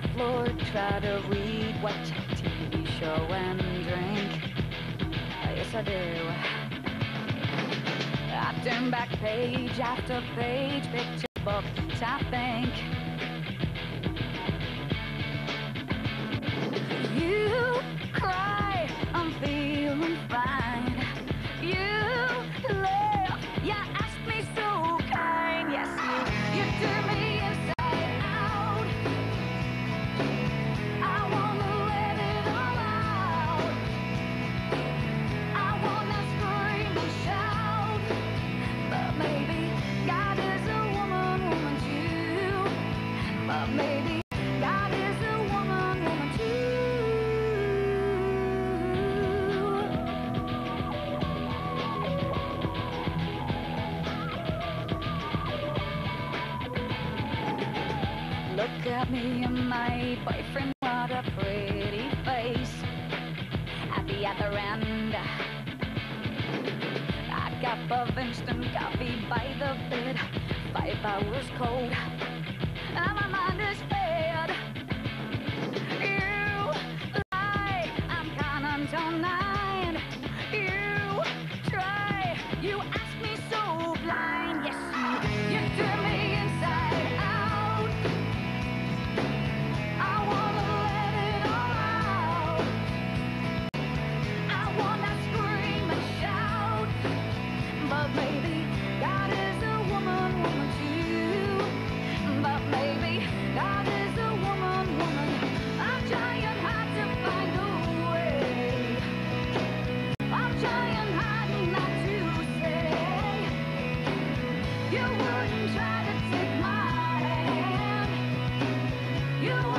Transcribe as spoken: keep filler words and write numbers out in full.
floor, try to read, watch a T V show and drink. Yes, I do. I turn back page after page, picture books, I think. You cry, I'm feeling fine. You laugh, yeah, ask me so kind. Yes, you, you turn me inside out. I wanna let it all out. I wanna scream and shout. But maybe God is a woman, woman too. But maybe God is a woman, woman too. Look at me and my boyfriend, what a pretty face. Happy at the end. A cup of instant coffee by the bed, five hours cold, and my mind is fed. You lie, I'm counting till nine. You try, you ask me so blind. Yes, you, you turn me inside out. I wanna let it all out. I wanna scream and shout. But maybe God is a woman, woman too. But maybe God is a woman, woman. I'm trying hard to find a way. I'm trying hard not to say you wouldn't try to take my hand. You